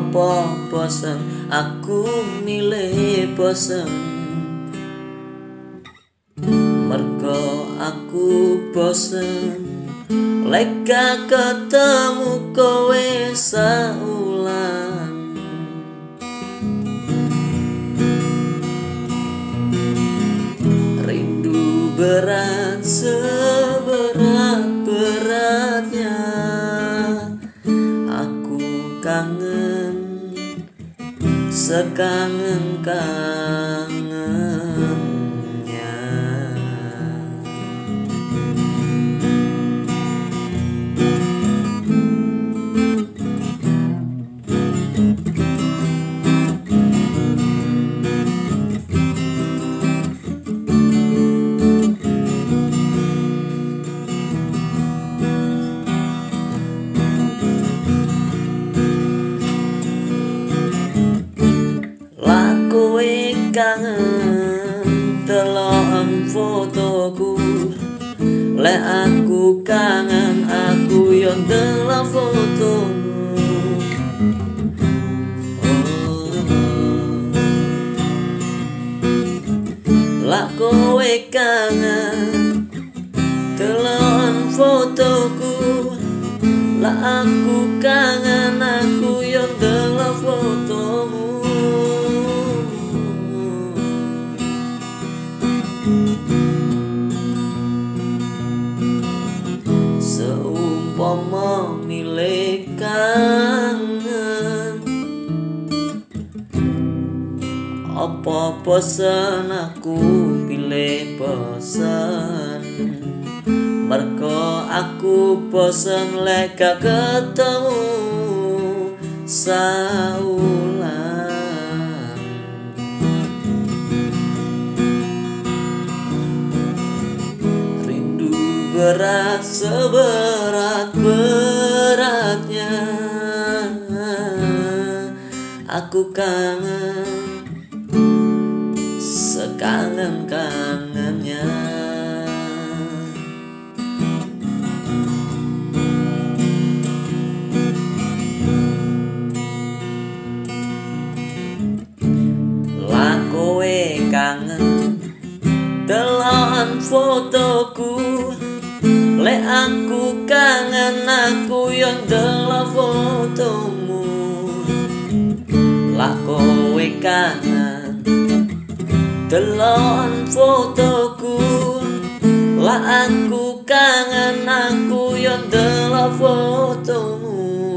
Apa bosen aku milih bosen, mergo aku bosen lek gak ketemu kowe saulan. Rindu berat seberat-beratnya, aku kangen sekangen-kangennya. Kangen delok fotoku, lek aku kangen aku yo ndelok fotomu. Lek kowe kangen delok fotoku, lek aku kangen aku yo ndelok fotomu. Seumpama milih kangen, apa bosen aku pilih bosen, mergo aku bosen lek gak ketemu saulan. Berat seberat-beratnya, aku kangen sekangen-kangennya. Lah kowe kangen delok fotoku, lek aku kangen aku yo ndelok fotomu. Lah kowe kangen delok fotoku, lah aku kangen aku yo ndelok fotomu.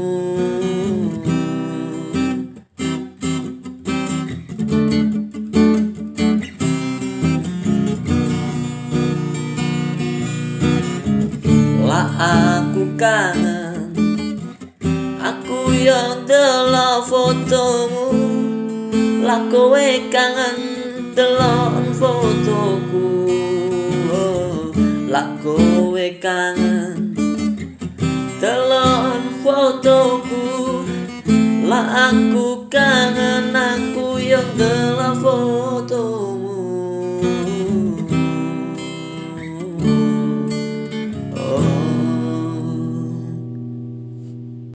Aku kangen aku yo ndelok fotomu, lah kowe kangen delok fotoku. Lah kowe kangen delok fotoku, lah aku kangen